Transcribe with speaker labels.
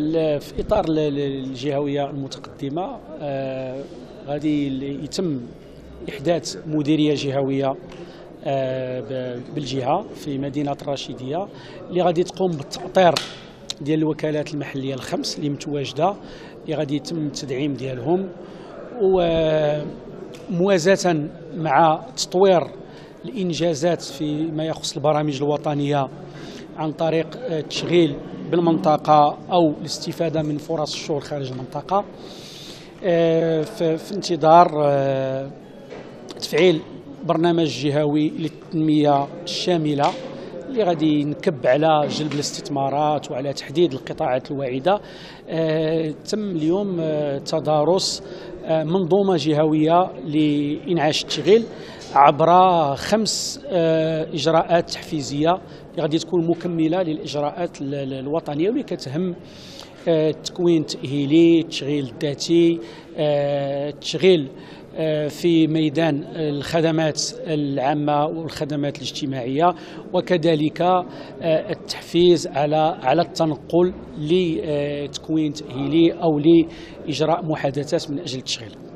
Speaker 1: في إطار الجهوية المتقدمة غادي يتم إحداث مديرية جهوية بالجهة في مدينة الرشيدية اللي غادي تقوم بالتأطير ديال الوكالات المحلية الخمس اللي متواجدة، اللي غادي يتم التدعيم ديالهم، وموازاة مع تطوير الإنجازات فيما يخص البرامج الوطنية عن طريق التشغيل بالمنطقة أو الاستفادة من فرص الشغل خارج المنطقة، في انتظار تفعيل برنامج جهوي للتنمية الشاملة اللي غادي ينكب على جلب الاستثمارات وعلى تحديد القطاعات الواعدة. تم اليوم تدارس منظومة جهوية لإنعاش التشغيل عبر 5 إجراءات تحفيزية اللي غادي تكون مكملة للإجراءات الوطنية واللي كتهم التكوين التأهيلي، التشغيل الذاتي، التشغيل في ميدان الخدمات العامة والخدمات الاجتماعية، وكذلك التحفيز على التنقل لتكوين تأهيلي أو لإجراء محادثات من أجل التشغيل.